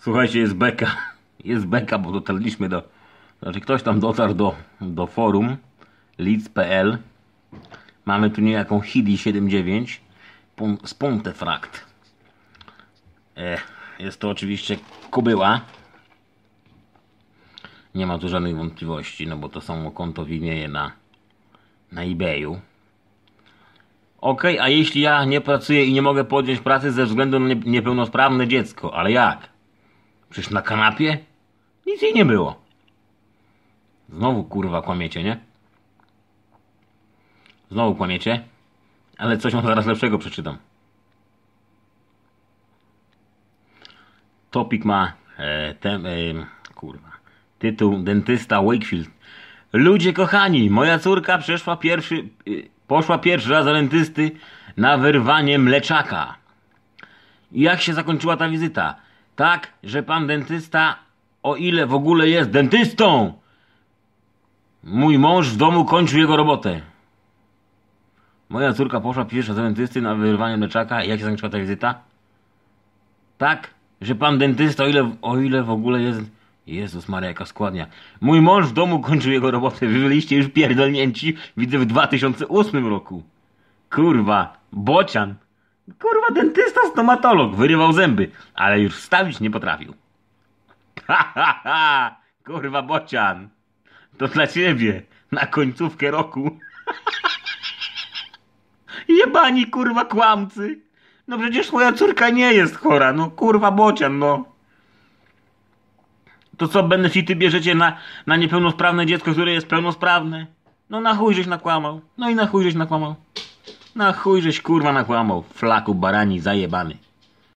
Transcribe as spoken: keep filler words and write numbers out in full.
Słuchajcie, jest beka. Jest beka, bo dotarliśmy do... Znaczy ktoś tam dotarł do, do forum leeds kropka p l. Mamy tu niejaką Hidi siedemdziesiąt dziewięć z Pontefract. E, jest to oczywiście kobyła. Nie ma tu żadnych wątpliwości, no bo to samo konto widnieje na, na eBayu. Ok, a jeśli ja nie pracuję i nie mogę podjąć pracy ze względu na niepełnosprawne dziecko, ale jak? Przecież na kanapie? Nic jej nie było. Znowu kurwa kłamiecie, nie? Znowu kłamiecie? Ale coś mam zaraz lepszego przeczytam. Topik ma e, tem, e, kurwa, tytuł Dentysta Wakefield. Ludzie kochani, moja córka przeszła pierwszy, y, poszła pierwszy raz do dentysty na wyrwanie mleczaka. I jak się zakończyła ta wizyta? Tak, że pan dentysta, o ile w ogóle jest dentystą, mój mąż w domu kończył jego robotę. Moja córka poszła pierwszy raz do dentysty na wyrwanie mleczaka. I jak się zakończyła ta wizyta? Tak, że pan dentysta, o ile, o ile w ogóle jest... Jezus Maria, jaka składnia. Mój mąż w domu kończył jego robotę. Wy byliście już pierdolnięci, widzę, w dwa tysiące ósmym roku. Kurwa, bocian. Kurwa, dentysta, stomatolog. Wyrywał zęby, ale już wstawić nie potrafił. Ha, ha, ha. Kurwa, bocian. To dla ciebie. Na końcówkę roku. Jebani, kurwa, kłamcy. No przecież moja córka nie jest chora. No kurwa, bocian, no. To co, benefity bierzecie na, na niepełnosprawne dziecko, które jest pełnosprawne? No na chuj żeś nakłamał. No i na chuj żeś nakłamał. Na chuj żeś kurwa nakłamał. Flaku barani zajebany.